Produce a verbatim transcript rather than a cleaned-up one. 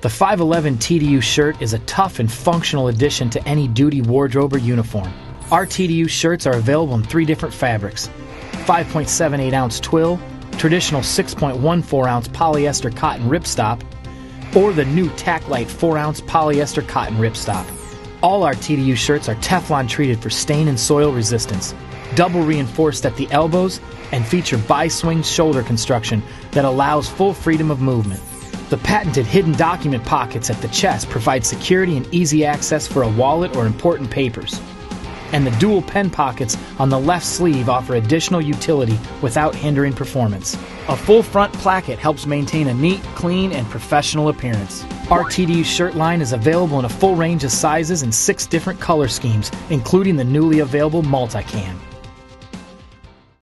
The five eleven T D U shirt is a tough and functional addition to any duty wardrobe or uniform. Our T D U shirts are available in three different fabrics: five point seven eight ounce twill, traditional six point one four ounce polyester cotton ripstop, or the new Tac-Lite four ounce polyester cotton ripstop. All our T D U shirts are Teflon treated for stain and soil resistance, double reinforced at the elbows, and feature bi-swing shoulder construction that allows full freedom of movement. The patented hidden document pockets at the chest provide security and easy access for a wallet or important papers. And the dual pen pockets on the left sleeve offer additional utility without hindering performance. A full front placket helps maintain a neat, clean, and professional appearance. Our T D U shirt line is available in a full range of sizes and six different color schemes, including the newly available multicam.